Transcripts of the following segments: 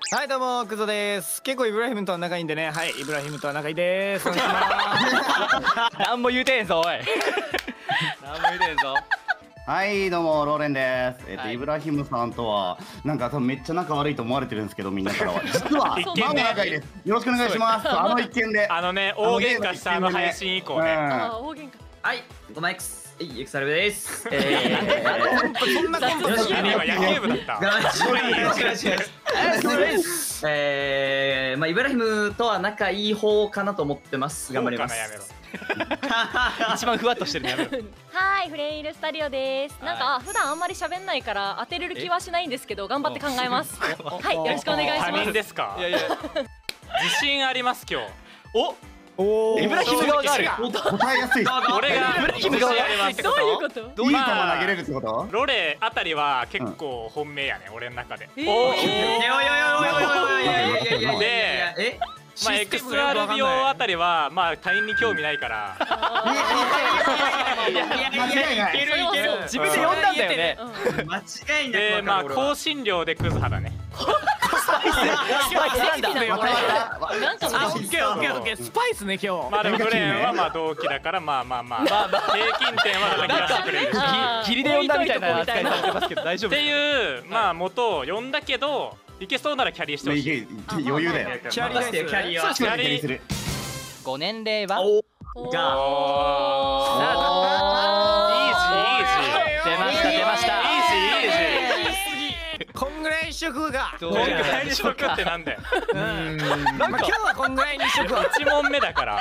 はいどうもクゾです。結構イブラヒムとは仲いいんでね。はいイブラヒムとは仲いいです。お願いします。 何も言うてんぞおい。何も言うてんぞ。 はいどうもローレンです。 はいイブラヒムさんとはなんか多分めっちゃ仲悪いと思われてるんですけどみんなからは実は一見ねまあまあ仲いいです。よろしくお願いします。あの一件で。 大喧嘩した配信以降ね。 あ、大喧嘩。 はい、ごま X、エクサルベです。 そんなこと確かに今野球部だった。 まあイブラヒムとは仲いい方かなと思ってます。頑張ります。 やめろ。 一番ふわっとしてるのやめろ。 はい、フレイルスタディオです。なんか普段あんまり喋んないから当てれる気はしないんですけど、頑張って考えます。はい、よろしくお願いし他ます。 人ですか。 いやいや。 自信あります今日。 おイブラヒム側がある。 答えやすい。 俺がイブラヒム側があります。 どういうこと？ いい球投げれるってこと？ ロレあたりは結構本命やね俺の中で。 えーいやいやいやいやいやいやいやでまあエクストラルビオあたりはまあ他人に興味ないから。 間違いない。 いけるいける。 自分で呼んだんだよね。 間違いなでくまあ香辛料でクズ派だね。 スパイスなんだ。 なんかあ、オッケーオッケーオッケー。スパイスね今日。 まあでもフレンはまあ同期だからまあ平均点は叩き出してくれるし。 霧で呼んだみたいな扱いされてますけど大丈夫。 っていうまあ元を呼んだけどいけそうならキャリーしてほしい。 余裕だよ。 キャリーです。 キャリア。 キャリーする。 ご年齢は。 がおーイージーイージー出ました出ました。 イージーイージこんぐらいにしとくが。 どーこんぐらいにしとくってなんだよ。 まあ今日はこんぐらいにしとくわ。 1問目だから。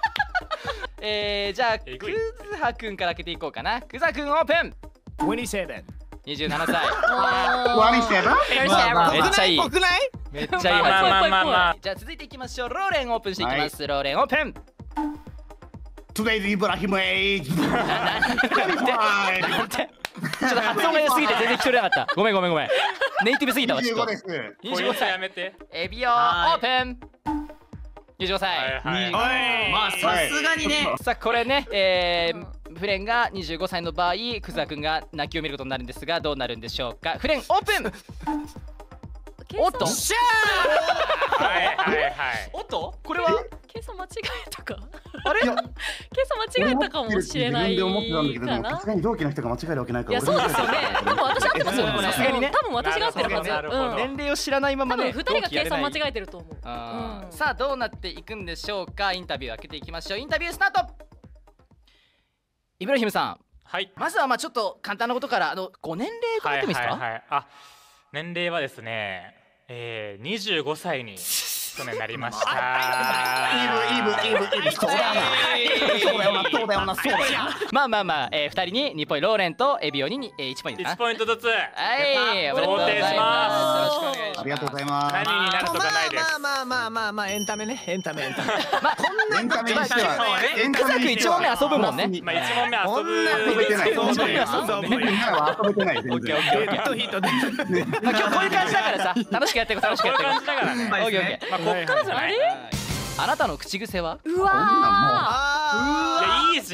じゃあクズハくんから開けていこうかな。クズハくんオープン。 27。 27歳。 ワニしてば？ めっちゃいい。 国内？ めっちゃいいまあはず。 まあじゃあ続いていきましょう。ローレンオープンしていきます。ローレンオープン。 Today's イブラヒムエイジ。 ちょっと発音が良すぎて全然聞き取れなかった。ごめん。ネイティブすぎたわちょっと。 25です。 25歳や。めて。 エビオオープン。25歳。 はい。 まあさすがにね。 さあこれね、フレンが25歳の場合、クザ君が泣きを見ることになるんですがどうなるんでしょうか。フレンオープン。おっと。 しはい。 おっと。これは。 計算間違えたか？ あれ？ 計算間違えたかもしれない自分で思ってたんだけど、 かなでもさす。がに同期の人が間違えるわけないから。 いやそうですよね。多分私合ってますよこれ。 さすがにね多分私が合ってるはず。 なるほど年齢を知らないままね。 多分2人が計算間違え。 えてると思う。 さあどうなっていくんでしょうか。インタビュー開けていきましょう。インタビュースタート。イブラヒムさん。 はい。 まずはまあちょっと簡単なことからご年齢伺ってもいいですか。 はい。あ、年齢はですね、25歳に去年なりました。 イブ。そうだよな。 まあ2人に2ポイント、ローレンとエビオに1ポイントかな。 1ポイントずつ。 はいおめでとうございます。よろしくお願いします。 ありがとうございます。 何になるとかないです。 まあエンタメねエンタメ。 まあエンタメにしてはエンタメ1問目遊ぶもんね。 まあ1問目遊ぶ。 遊べてない。 そうそうみんなは遊べてない。 オッケーオッケーオッケー。 デッドヒートで。 まあ今日こういう感じだからさ、楽しくやっていこう楽しくこういうやっていこう。 感じだからね。 オッケーオッケー。 まあこっからじゃない。 あなたの口癖は？ うわいやイージ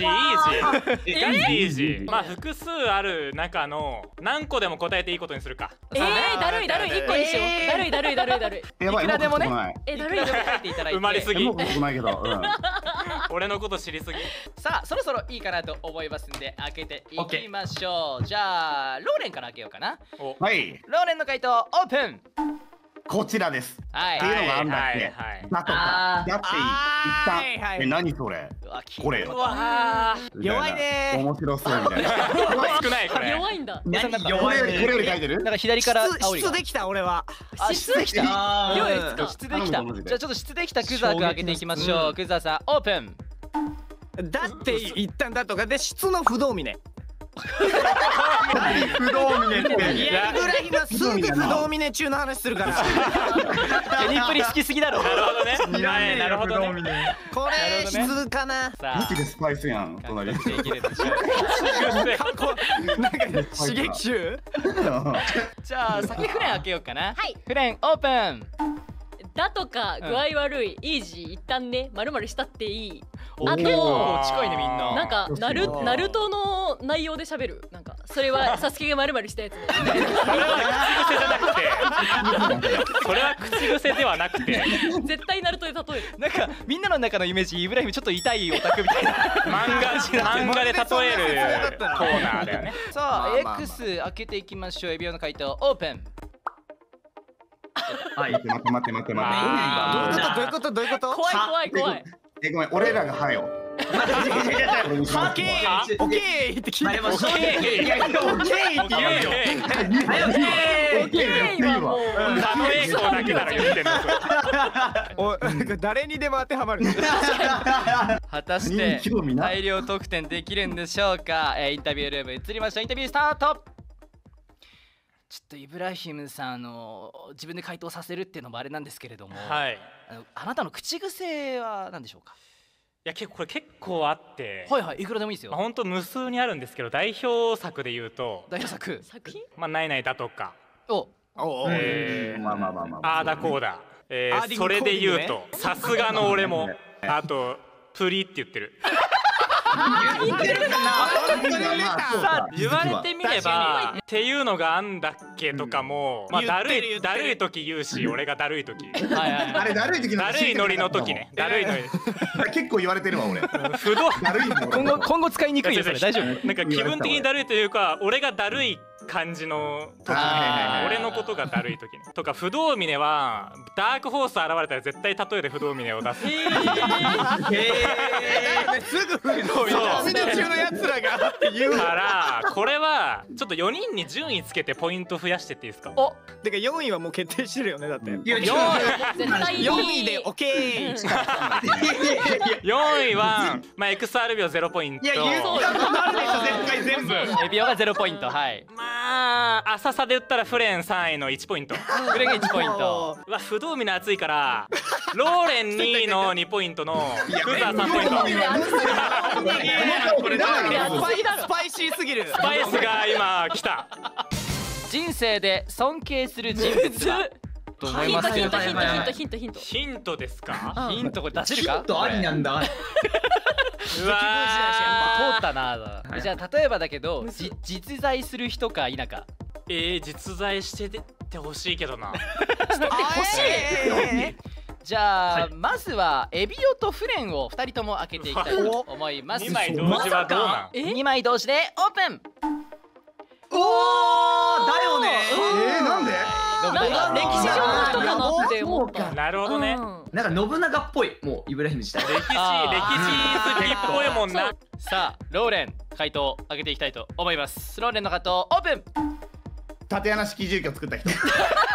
ー。まあ複数ある中の何個でも答えていいことにするか。 ー。だるい1個にしよう。だるい。 やばい。 いくらでもねもうだるい。 書いていただいて。 生まれすぎもうことないけど。 俺のこと知りすぎ。 さあそろそろいいかなと思いますんで開けていきましょう。じゃあローレンから開けようかな。 はい。 ローレンの回答オープン。 こちらです。 はいっていうのがあんだっけ。だとか。だって一旦。何それ。これ。 弱いね。 面白そうみたいな。 少ないこれ。 弱いんだ。 これより書いてる？ なんか左から煽りが。 質できた俺は。 質できた。 量ですか？ 質できた。じゃあちょっと質できたクザー君開けていきましょう。クザーさんオープン。 だって言ったんだとかで質の不動峰。 不動峰って。 いやイブラヒムはすぐ不動峰中の話するから。 テニプリ好きすぎだろ。 なるほどね。はいなるほどね。 これ質かな。 さ武器でスパイスやん。 あ隣。 できるでしょう。 なんか刺激集。 じゃあ先フレン開けようかな。 はい。 フレンオープン。 だとか具合悪い、イージー一旦ね丸々したっていい。あと近いねみんな。 なんかナルトの内容で喋る。なんかそれはサスケがまるまるしたやつ。 それは口癖ではなくて絶対ナルトで例える。 なんかみんなの中のイメージイブラヒムちょっと痛いオタクみたいな漫画で例えるコーナーだよね。 さあ X 開けていきましょう。エビオの回答オープン。 はい、待って。 どういうこと？ 怖い。 ごめん、俺らがはよ。 オッケーって聞いて。 もう正直オッケーって言うよ。 狩野英孝だけなら言ってんの。 誰にでも当てはまる。 果たして大量得点できるんでしょうか。インタビュールーム移りましょう。インタビュースタート。ちょっとイブラヒムさん自分で回答させるっていうのもあれなんですけれども、 はい、 あなたの口癖は何でしょうか。 いやこれ結構あって、 はいいくらでもいいですよ。 本当無数にあるんですけど、代表作で言うと作品ないないだとか、 まああーだこうだ、それで言うとさすがの俺も、あとプリって言ってる。言われてみればっていうのがあんだっけとかも、だるい時言うし、俺がだるい時、 あれだるい時のだるいノリの時ね、だるいノリ結構言われてるわ俺。 不動今後使いにくいよそれ。大丈夫？ なんか気分的にだるいというか、俺がだるい感じの時、俺のことがだるい時ね。とか不動峰はダークホース現れたら絶対例えで不動峰を出す。 すぐ不動峰中のやつらがって言うから、これはちょっと4人に順位つけてポイント増やしてっていいですか。 てか4位はもう決定してるよね。だって絶対 4位でオッケー。 4位はXR 秒0ポイント。 いや言うとあるでしょ絶対全部。 エビオが0ポイント。はい。 浅さで言ったらフレン3位の1ポイント。 フレンが1ポイント。 不動峰熱いからローレン2位の2ポイントのクザ3ポイント。 スパイシーすぎる。 スパイスが今来た。 人生で尊敬する人物はと思いますけど。 ヒントヒントですか。 ヒントこれ出せるか。 ヒントありなんだ。 うわ通ったな。じゃあ例えばだけど実在する人か否か。 実在しててほしいけどな。 じゃあまずはエビオとフレンを2人とも開けていきたいと思います。 2枚同時はどうなん ？2枚同時でオープン。 おーだよね。 なんで？ 歴史上の人かなって思った。 なるほどね。 なんか信長っぽい、もうイブラヒム自体。 歴史好きっぽいもんな。 さあローレン回答開けていきたいと思います。ローレンの回答オープン。 縦穴式住居作った人。こ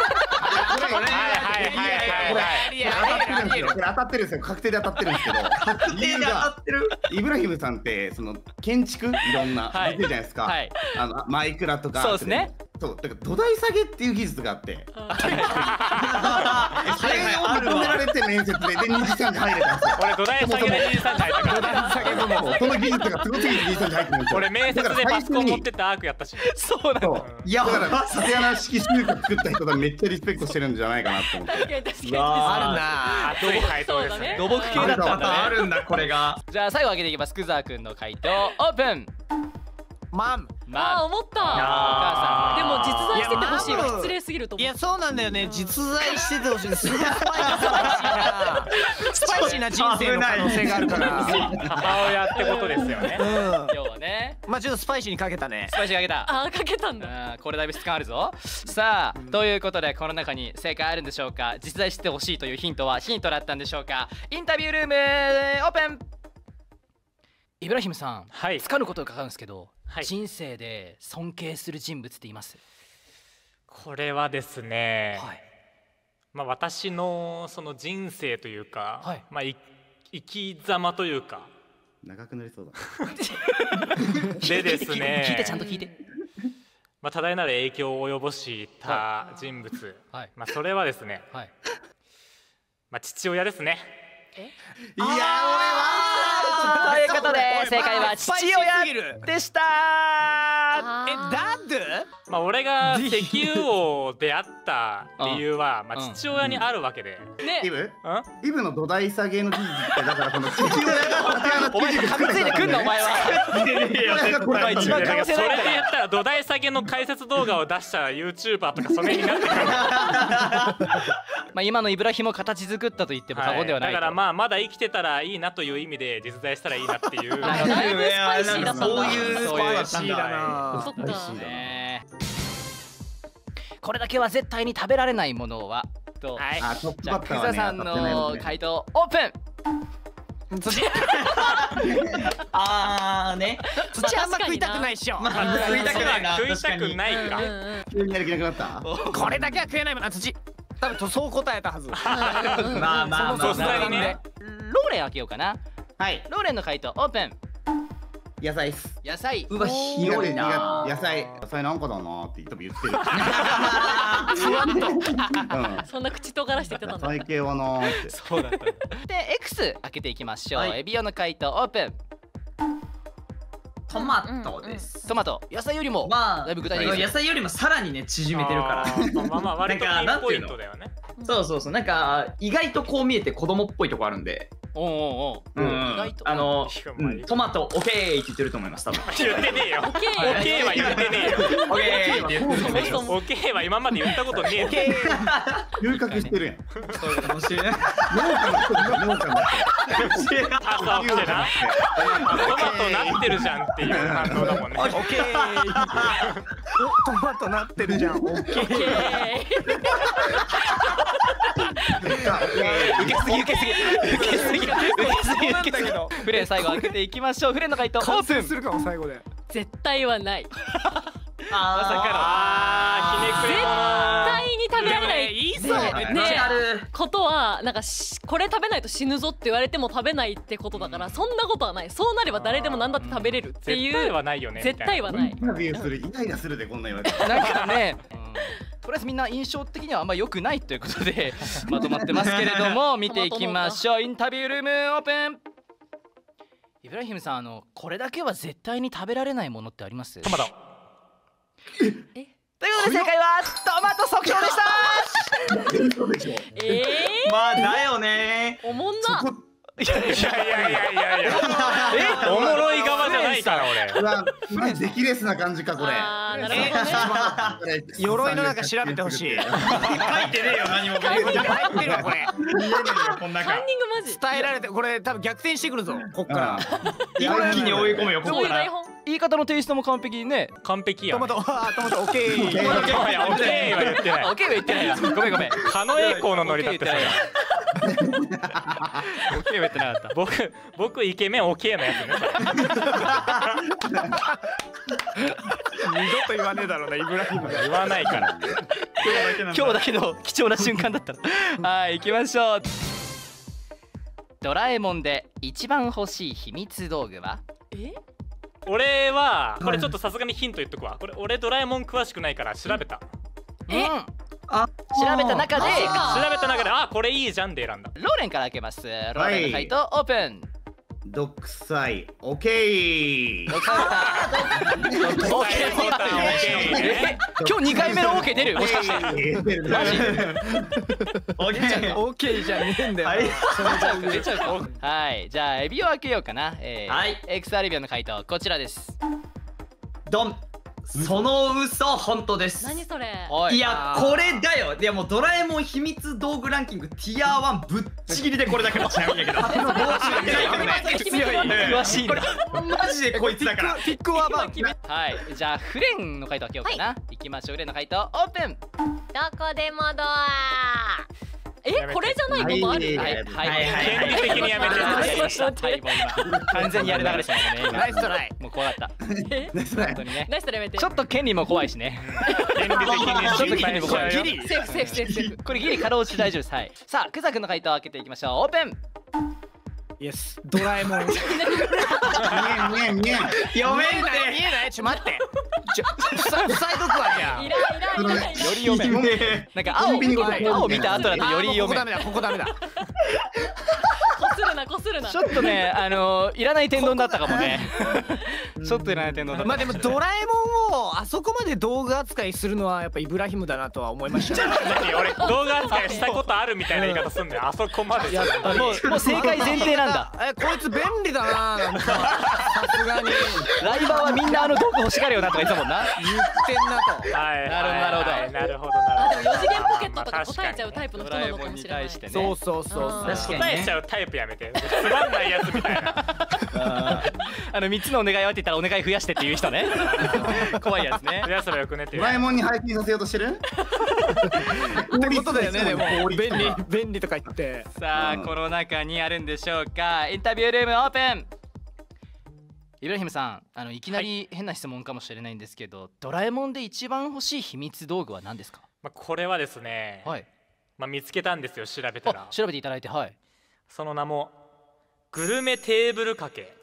れ当たってるんですよ。確定で当たってるんですけど、理由がイブラヒムさんってその建築いろんなできるじゃないですか。マイクラとか。 そうですね。 そうだから土台下げっていう技術があって、それを求められて面接で2次3次入れたんですよ。 俺土台下げで2次3次入ったから。 その技術がすごすぎて2次3次入ってるんですよ。 俺面接でパソコン持ってったアークやったし。 そうなんだ。 いやだから縦穴式住居作った人がめっちゃリスペクトしてるんじゃないかなって思って。 確かにあ熱い回答ですね。 土木系だったんだね。 あるんだこれが。 じゃあ最後開けていきます。クザー君の回答オープン。 マン。 思った。でも実在しててほしいわ。失礼すぎると思う。 いやそうなんだよね。実在しててほしい。すごいスパイシーな人生の可能性があるから。 母親ってことですよね。 今日はね。 まあちょっとスパイシーにかけたね。 スパイシーかけた。 かけたんだ。 これだいぶ質感あるぞ。さあということでこの中に正解あるんでしょうか。実在してほしいというヒントはヒントだったんでしょうか。インタビュールームオープン。イブラヒムさん、つかぬことを伺うんですけど、人生で尊敬する人物って言います？ これはですね、私のその人生というか、生き様というか長くなりそうだ。 でですね、 聞いてちゃんと聞いて。 多大なる影響を及ぼした人物、それはですね、父親ですね。 いや俺はということで正解は父親でした。 ダッド？ まあ俺が石油王であった理由はまあ父親にあるわけで。 ね。 イブの土台下げの事実ってだからこの父親がお前噛みついてくんなお前は。お前一番可能性そないから。 れで言ったら土台下げの解説動画を出した YouTuber とかそれになってくる。 まあ今のイブラヒムを形作ったと言っても過言ではない。 だからまあまだ生きてたらいいなという意味で実在したらいいなっていう。 だいぶスパイシーだったんだ。 そういうそういうシーだな。 そっか。 これだけは絶対に食べられないものはと。 はい。 じゃあクザさんの回答オープン。 ね。 土あんま食いたくないっしょ。 食いたくないな。 食いたくないか。 急にやる気なくなった。 これだけは食えないもんな土。多分そう答えたはず。 まあそうしたらね。 ローレン開けようかな。 はい。 ローレンの回答オープン。 野菜っす。 野菜。 うわ広いな。 野菜なんかだなって多分言ってる。 そんな口尖らして言ってたんだ。 野菜系はなーって。 そうだった。で X 開けていきましょう。エビオの回答オープン。 トマトです。 トマト。野菜よりもまあだいぶ具体的です。 野菜よりもさらにね縮めてるから。 まあまあ割とピンポイントだよね。 そうなんか意外とこう見えて子供っぽいとこあるんで。 意外とトマトオッケーって言ってると思います多分。 言ってねえよ。オッケーは言ってねえよ。 オッケーって言ってる。 オッケーは今まで言ったことねえよ。 収穫してるやん。 そうかもしれない。 農家の朝起きてな。トマトなってるじゃんっていう反応だもんね。 オッケー。トマトなってるじゃん。オッケー。 受けすぎ。フレン最後開けていきましょう。フレンの回答オープン。 するかも最後で。 絶対はない。 まさかひねくれ絶対に食べられない。 いいそうね。ことはなんかこれ食べないと死ぬぞって言われても食べないってことだからそんなことはない。そうなれば誰でも何だって食べれるっていう。 絶対はないよね。 絶対はない。 インタビューするイライラするでこんな言われて。 なんかね。とりあえずみんな印象的にはあんま良くないということでまとまってますけれども見ていきましょう。インタビュールームオープン。イブラヒムさんこれだけは絶対に食べられないものってあります？ トマト。 ということで正解はトマト即勝でした。 まあだよね。 おもんな。 いやおもろい側じゃないから俺。出来レスな感じかこれ。 なるほどね。 鎧の中調べてほしい。 書いてねえよ何も。 入ってるわこれ。 カンニングマジ。 伝えられてこれ多分逆転してくるぞこっから。 一気に追い込めよここから。 言い方のテイストも完璧ね。 完璧や。 トマトオッケー。 オッケーは言ってない。 オッケーは言ってないよ。ごめん。狩野英孝のノリだってそれ。 オッケーは言ってなかった。 僕イケメンオッケーのやつね。 二度と言わねえだろうなイブラヒムが。 言わないから。 今日だけの貴重な瞬間だったら。はい行きましょう。ドラえもんで一番欲しい秘密道具は？ 俺はこれちょっとさすがにヒント言っとくわ。これ俺ドラえもん詳しくないから調べた。 調べた中でこれいいじゃんで選んだ。ローレンから開けます。ローレンの回答オープン。 独裁オッケー。 今日2回目の OK 出るもしかして。マジオッケーじゃねえんだよ。 出ちゃうか。はいじゃあエビを開けようかな。 はい XR エビオの回答こちらです。 ドン。その嘘本当です。 何それ。 いやこれだよ。いやもうドラえもん秘密道具ランキングティア1ぶっちぎりでこれだけのちなみにやけど。申し訳ないけどね。 詳しいな。 マジでこいつだから。 ピックワバン。 はいじゃあフレンの回答開けようかな。いきましょう。フレンの回答オープン。 どこでもドア。これじゃないことある？ はい権利的にやめて。 やりました。はいもう今完全にやる流れしたもんね。 ナイストライ。 もう怖かった。本当にね。 ナイストライやめて。 ちょっと権利も怖いしね。 権利的にちょっと権利も怖い。 セーフ。 これギリかろうじて大丈夫です。はい。さあクザ君の回答を開けていきましょう。オープン。 イエスドラえもん。 見え読めんで。 見えないちょ待って。塞いどくわじゃん。 いらない。 より読め。なんか青見た後だとより読め。 ここダメだ。 こするな。 ちょっとねいらない天丼だったかもね。 ちょっといらない天皇だった。 まあでもドラえもんをあそこまで道具扱いするのはやっぱイブラヒムだなとは思いましたね。 何俺動画扱いしたことあるみたいな言い方すんだよ。あそこまで。 やっぱもう正解前提なんだ。 こいつ便利だななんかさすがにライバーはみんなあの道具欲しがるよなとか言ってたもんな。 言ってんなと。 はいなるほどなるほどなるほど。 あでも4次元ポケットとか答えちゃうタイプの人なのかもしれない。 そうそうそうそう。 確かに答えちゃうタイプやめて。つまんないやつみたいな。 3つのお願いはって言ったらお願い増やしてっていう人ね。怖いやつね。 増やせばよくねっていう。 ドラえもんに配信させようとしてる？ ってことだよね。でも便利とか言って。 さあこの中にあるんでしょうか。インタビュールームオープン。イブラヒムさん、いきなり変な質問かもしれないんですけど、ドラえもんで一番欲しい秘密道具は何ですか？ これはですね、 はい。 見つけたんですよ、調べたら。 調べていただいて、はい。 その名もグルメテーブル掛け。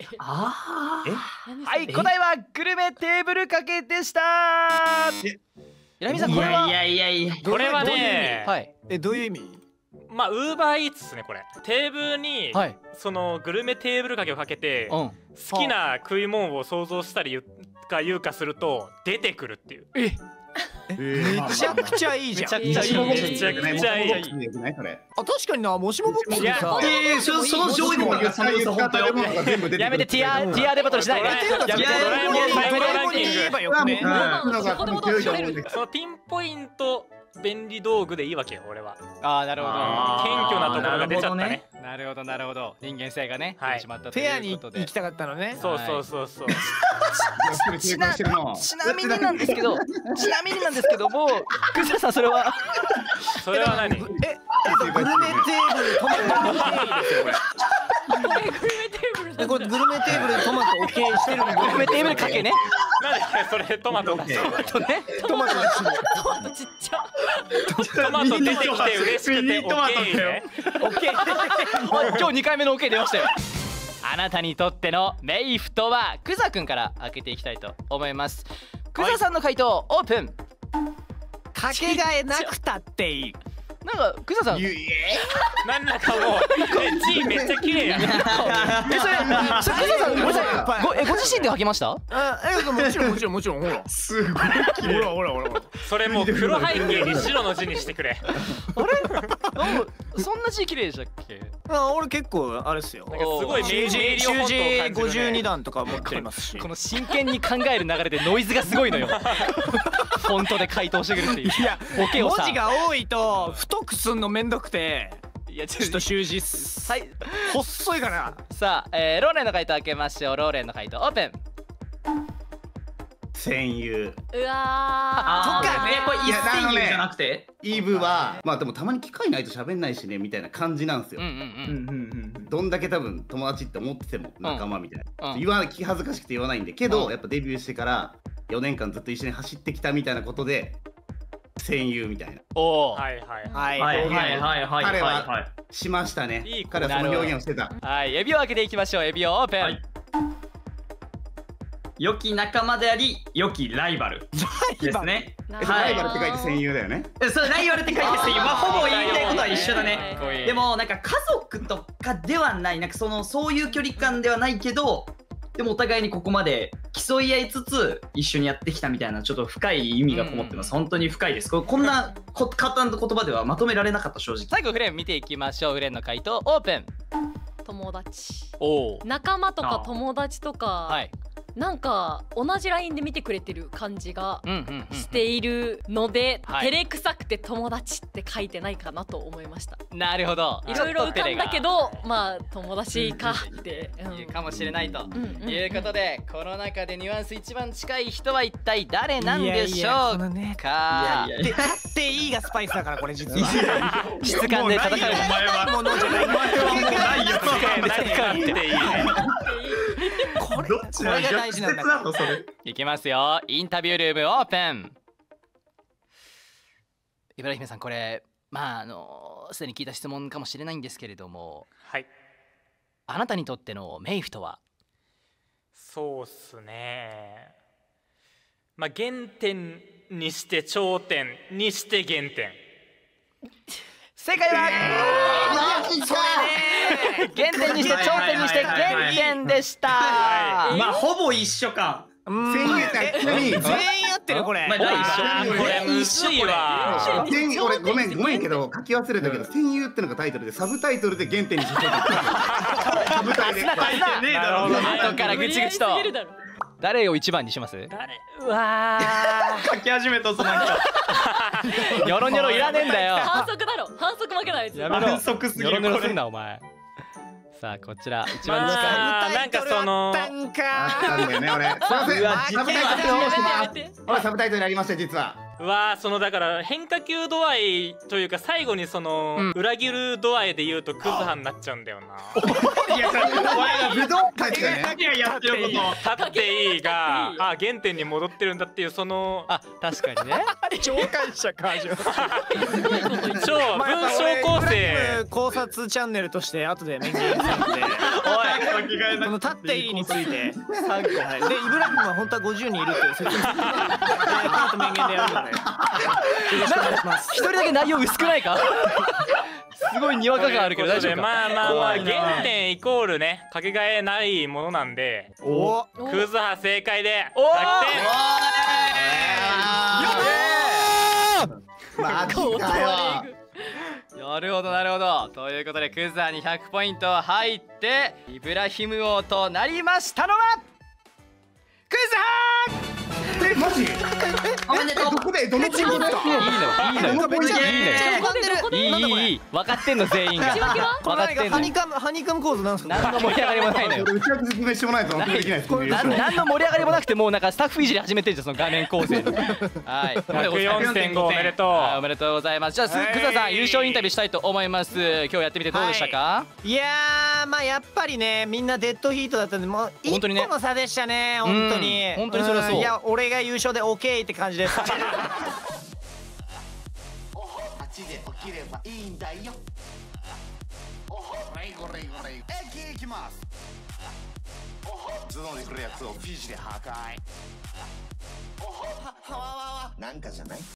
はい、答えはグルメテーブル掛けでした。イブラヒムさん、これは。 いやこれはね、 はい。 どういう意味？ ウーバーイーツですね。これテーブルに、 はい、 そのグルメテーブル掛けをかけて、好きな食い物を想像したり言うかすると出てくるっていう。 めちゃくちゃいいじゃん。 めちゃくちゃいい。 めちゃくちゃいい。 確かにな、もしもボックスでさ。 その上位のがその嘘本当よ。 やめてティアデバトルしないで。 ドラえもん最後ランキング。そのピンポイント便利道具でいいわけよ、俺は。 なるほど。 謙虚なところが出ちゃったね。 なるほどなるほど。人間性がね出てしまったとフェアにいうことで。 行きたかったのね。 そう。 ちなみになんですけども、クザさんそれは何？ グルメテーブルトマトですよこれ。これグルメテーブルでトマト OK してるの。 グルメテーブルかけね。 なんでそれトマトだ。 トマトちっちゃ。 トマト出てきて嬉しくて OK ね。 今日2回目の OK 出ましたよ。あなたにとってのメイフとは、クザくんから開けていきたいと思います。クザさんの回答オープン。 かけがえなくたっていい。 なんかクザさんなんだかもう字めっちゃ綺麗やん。 それクザさんご自身で書きました？ もちろんほら。すごい。ほら。 それもう黒背景に白の字にしてくれ。 あれ？そんな字綺麗でしたっけ？ 俺結構あれですよ。 なんかすごい習字明 52段とか持ってますし。 この真剣に考える流れでノイズがすごいのよ。フォントで回答してくるっていう。 いや、文字が多いと太くすんのめんどくて。 いやちょっと習字細いかな。 さあ、ローレンの回答開けましょう。ローレンの回答オープン。 戦友。 うわとかね、これ一戦友じゃなくてイブはでもたまに機会ないと喋んないしねみたいな感じなんですよ。どんだけ多分友達って思ってても仲間みたいな気恥ずかしくて言わないんで、けどやっぱデビューしてから4年間ずっと一緒に走ってきたみたいなことで戦友みたいな。 はい彼はしましたね。彼はその表現をしてた。 はい、エビを開けていきましょう。エビをオープン。 良き仲間であり良きライバルですね。 ライバルって書いて戦友だよね。 そう、ライバルって書いて戦友。ほぼ言いたいことは一緒だね。でもなんか家族とかではない、なんかそういう距離感ではないけど、でもお互いにここまで競い合いつつ一緒にやってきたみたいな、ちょっと深い意味がこもってます。本当に深いです。こんな簡単な言葉ではまとめられなかった、正直。 最後フレン見ていきましょう。フレンの回答オープン。 友達。 仲間とか友達とか、なんか同じラインで見てくれてる感じがしているので、照れくさくて友達って書いてないかなと思いました。 なるほど。 いろいろ浮かんだけど、まあ友達かってかもしれないということで、この中でニュアンス一番近い人は一体誰なんでしょうか。 っていいがスパイスだから、これ実は質感で戦う。 お前はものじゃない。もうないよ。 っていいね。 これが大事なんだから。 いきますよ。インタビュールームオープン。イブラヒムさん、これすでに聞いた質問かもしれないんですけれども、あなたにとってのメイフとは？ そうっすね、原点にして頂点にして原点。 正解は原点にして頂点にして原点でした。 まあほぼ一緒か。 全員合ってるこれ。 これむずいわ。 俺ごめんけど書き忘れたけど、戦友ってのがタイトルで、サブタイトルで原点にしてサブタイトルで後からぐちぐちと。誰を一番にします？ うわー、書き始めたぞなんか。 ニョロニョロいらねえんだよ。 反則だろ。反則負けないです。 反則すぎる。 ニョロニョロすんなお前。さあこちら一番近い。 なんかそのなんだよね俺。すいません。サブタイトルにしてます。俺サブタイトルになりました実は。 そのだから変化球度合いというか最後にその裏切る度合いで言うとクズハになっちゃうんだよな。 いや、武道会だね。 やってること。 立っていいが原点に戻ってるんだっていうその確かにね。 聴解者か。 超文章構成考察チャンネルとして後で面言するんで。この立っていいについて3個。でイブラヒムは本当は50人いるっていう説明。と面言でやるので。 一人だけ内容薄くないか？すごいにわか感あるけど大丈夫か？ まあ原点イコールねかけがえないものなんで、クズハ正解で100点。 マジかよ。 なるほどなるほど。ということでクズハに100ポイント入ってイブラヒム王となりましたのはクズハ！ マジ？ おめでとう。 どこでどのチームですか？ いいのいい分かってんの全員が。分かってんの。 ハニカム構造なんですか？ 何の盛り上がりもないのよ。 打ち合わせ説明してもらえないと納得できないです。 何の盛り上がりもなくてもうなんかスタッフいじり始めてるじゃんその画面構成。はい。 104.5おめでとう。 おめでとうございます。じゃあクズハさん優勝インタビューしたいと思います。今日やってみてどうでしたか？ いやーまあやっぱりねみんなデッドヒートだったんでもう一歩の差でしたね本当に。 本当にそれはそう。 いや俺が優勝で OK って感じです。 8で起きればいいんだよ。駅行きます。頭脳で来るやつをフィジで破壊。なんかじゃない？